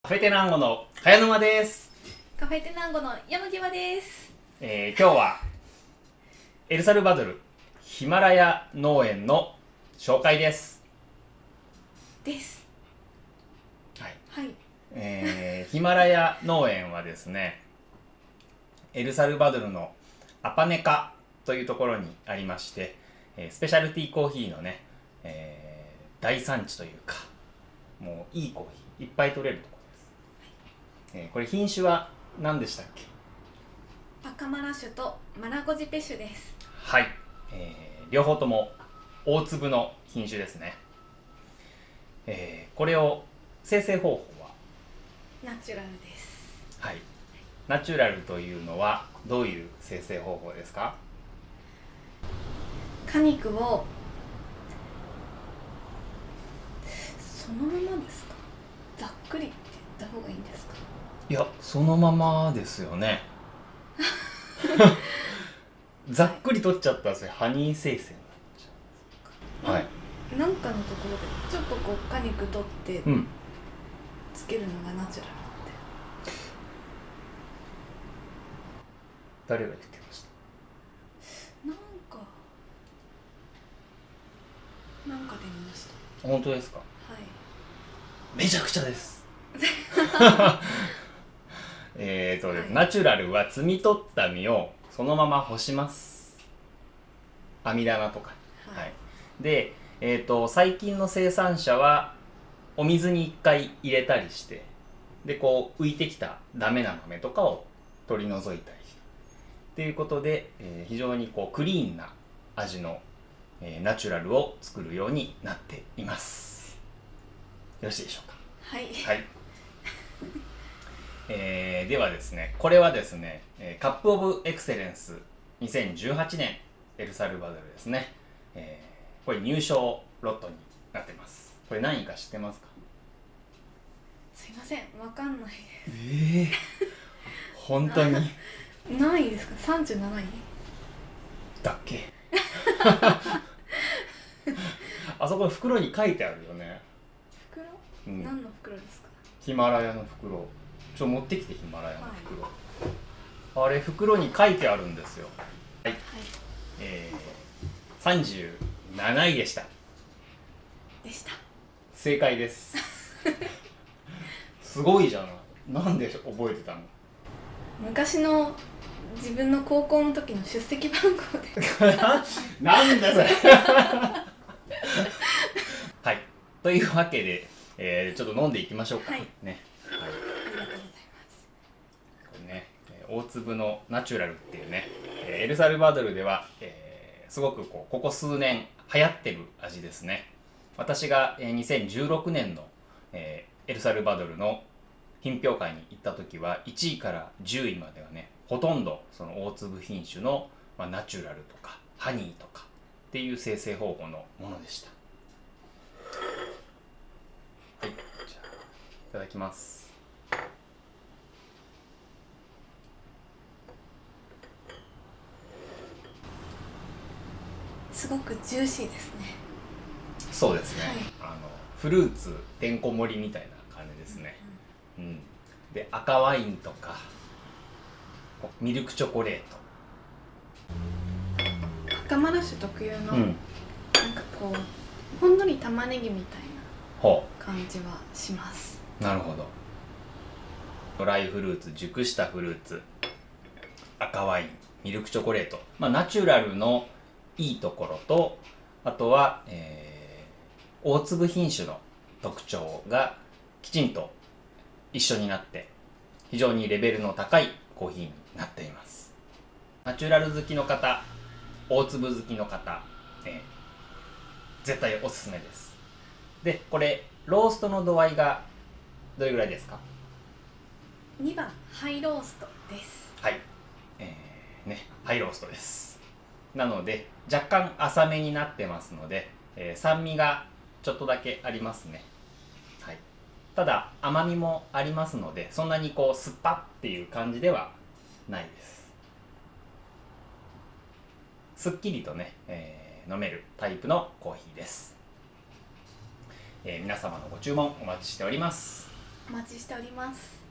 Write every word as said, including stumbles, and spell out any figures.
カフェテナンゴの茅沼です。 カフェテナンゴの山際です。 えー、今日はエルサルバドルヒマラヤ農園の紹介です。 です。 はい。 はい。 えー、ヒマラヤ農園はですね、エルサルバドルのアパネカというところにありまして、えー、スペシャルティーコーヒーのね、えー、大産地というか、もういいコーヒーいっぱい取れるところです。えー、これ品種は何でしたっけ？ パカマラ種とマラゴジペ種です。 はい、えー、両方とも大粒の品種ですね。えー、これを生成方法はナチュラルです。 はい、ナチュラルというのはどういう生成方法ですか？ 果肉をそのままですか？ざっくりって言った方がいいんですか？ いや、そのままですよね。ざっくり取っちゃったらそれハニー生成になっちゃう。はい。 なんかのところでちょっとこう果肉取ってつけるのがナチュラルって、 誰が言ってました？ なんかなんかで見ました。 本当ですか？ はい。 めちゃくちゃです。えーとですね、ナチュラルは摘み取った実をそのまま干します。網棚とか、はいはい、で、えーと最近の生産者はお水にいっかい入れたりして、でこう浮いてきたダメな豆とかを取り除いたりっていうことで、えー、非常にこうクリーンな味の、えー、ナチュラルを作るようになっています。よろしいでしょうか？ はい、 はい。えー、ではですね、これはですね、カップオブエクセレンスにせんじゅうはちねんエルサルバドルですね、えー、これ入賞ロットになってます。これ何位か知ってますか？ すいません、わかんないです。 えー、本当に何位ですか？さんじゅうなないだっけ？あそこの袋に書いてあるよね。 袋、 うん、 何の袋ですか？ヒマラヤの袋。ちょっと持ってきて、ヒマラヤの袋、はい、あれ袋に書いてあるんですよ。はい、はい、えー、さんじゅうなないでしたでした。 正解です。すごいじゃない。なんで覚えてたの？ 昔の自分の高校の時の出席番号で。 なんだそれ。はい、というわけで、えー、ちょっと飲んでいきましょうか、はい、ね。はい、ね、大粒のナチュラルっていうね、エルサルバドルでは、えー、すごくこうここ数年流行ってる味ですね。私がにせんじゅうろくねんの、えー、エルサルバドルの品評会に行った時はいちいからじゅういまではね、ほとんどその大粒品種の、まあ、ナチュラルとかハニーとかっていう生成方法のものでした。はい、じゃあいただきます。 すごくジューシーですね。 そうですね、はい、あのフルーツてんこ盛りみたいな感じですね。うん、うん、で赤ワインとかミルクチョコレート、 パカマラ種特有の、うん、なんかこうほんのり玉ねぎみたいな感じはします。 なるほど。ドライフルーツ、熟したフルーツ、赤ワイン、ミルクチョコレート、まあ、ナチュラルのいいところと、あとは、えー、大粒品種の特徴がきちんと一緒になって非常にレベルの高いコーヒーになっています。ナチュラル好きの方、大粒好きの方、えー、絶対おすすめです。で、これローストの度合いがどれぐらいですか？ にばんハイローストです。 はい、えー、ね、ハイローストです。なので若干浅めになってますので、えー、酸味がちょっとだけありますね。はい、ただ甘みもありますので、そんなにこう酸っぱっていう感じではないです。すっきりとね、えー、飲めるタイプのコーヒーです。えー、皆様のご注文お待ちしております。 お待ちしております。